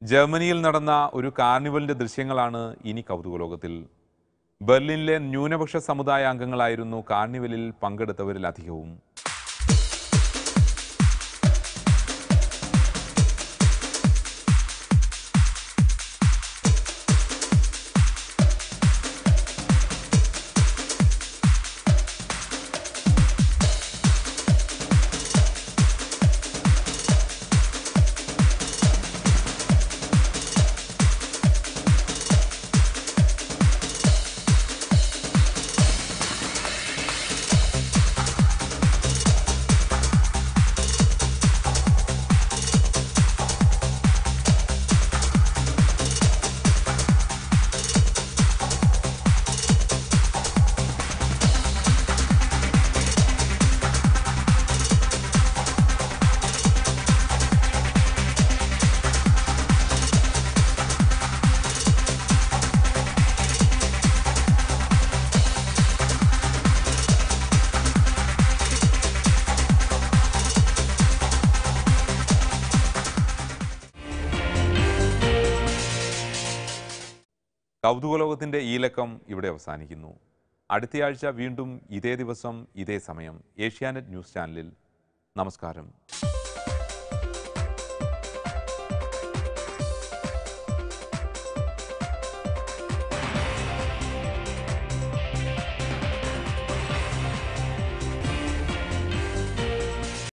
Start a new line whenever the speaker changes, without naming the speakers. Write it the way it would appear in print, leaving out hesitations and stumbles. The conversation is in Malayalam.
ജർമ്മനിയിൽ നടന്ന ഒരു കാർണിവലിന്റെ ദൃശ്യങ്ങളാണ് ഇനി കൗതുകലോകത്തിൽ. ബെർലിനിലെ ന്യൂനപക്ഷ സമുദായ അംഗങ്ങളായിരുന്നു കാർണിവലിൽ പങ്കെടുത്തവരിൽ അധികവും. കൗതുകലോകത്തിൻ്റെ ഈ ലക്കം ഇവിടെ അവസാനിക്കുന്നു. അടുത്തയാഴ്ച വീണ്ടും ഇതേ ദിവസം ഇതേ സമയം ഏഷ്യാനെറ്റ് ന്യൂസ് ചാനലിൽ. നമസ്കാരം.